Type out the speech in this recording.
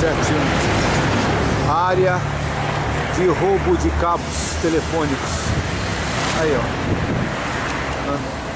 71. Área de roubo de cabos telefônicos. Aí, ó.